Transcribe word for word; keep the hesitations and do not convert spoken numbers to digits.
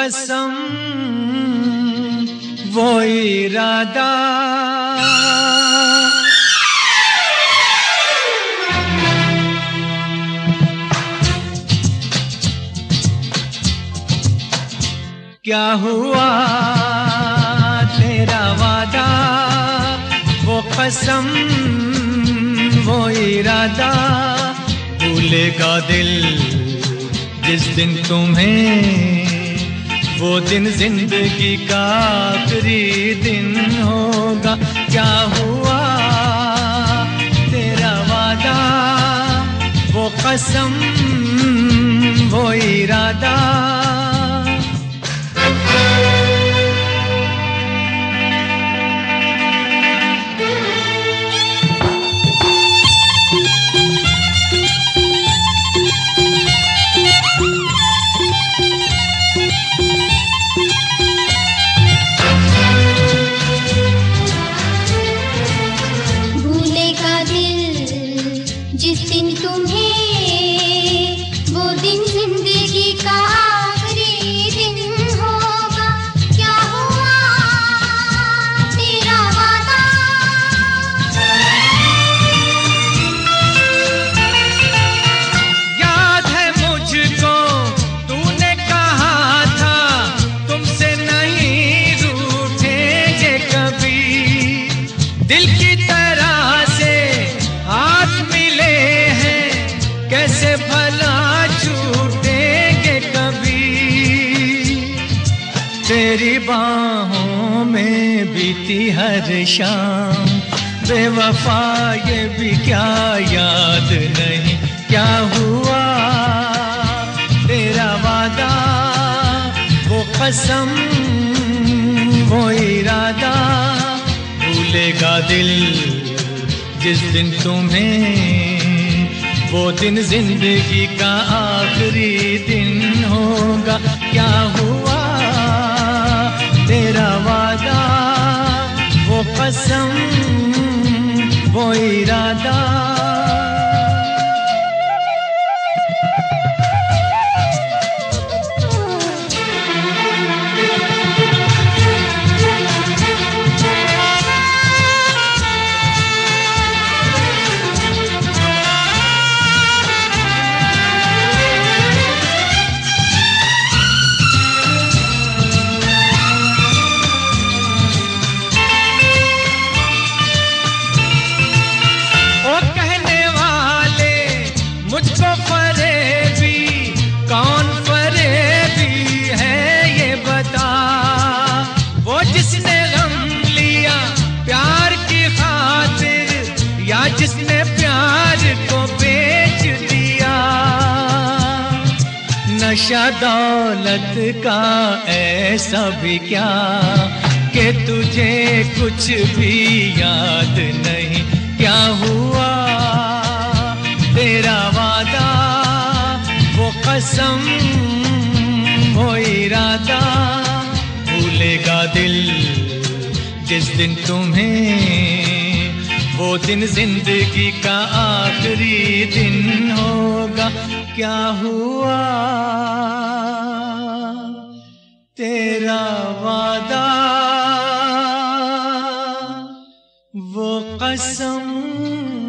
कसम वो इरादा, क्या हुआ तेरा वादा, वो कसम वो इरादा, भूलेगा दिल जिस दिन तुम्हें, वो दिन जिंदगी का आखिरी दिन होगा। क्या हुआ तेरा वादा, वो कसम वो इरादा, जिस दिन तुम्हें, वो दिन जिंदगी का आखिरी दिन होगा। क्या हुआ तेरा वादा, याद है मुझको तूने कहा था तुमसे नहीं रूठेंगे कभी, दिल की तरह से हाथ मिले हैं कैसे भला छूटेंगे कभी, तेरी बाहों में बीती हर शाम, बेवफा ये भी क्या याद नहीं, क्या हुआ तेरा वादा, वो कसम वो इरादा, भूलेगा दिल जिस दिन तुम्हें, वो दिन जिंदगी का आखिरी दिन होगा। क्या हुआ तेरा वादा, वो कसम वो इरादा, मुझको फरेबी कौन फरेबी है ये बता, वो जिसने गम लिया प्यार की खातिर, या जिसने प्यार को बेच दिया, नशा दौलत का ऐसा भी क्या कि तुझे कुछ भी याद नहीं, क्या हुआ तेरा वादा, वो कसम वो इरादा, भूलेगा दिल जिस दिन तुम्हें, वो दिन जिंदगी का आखिरी दिन होगा। क्या हुआ तेरा वादा, वो कसम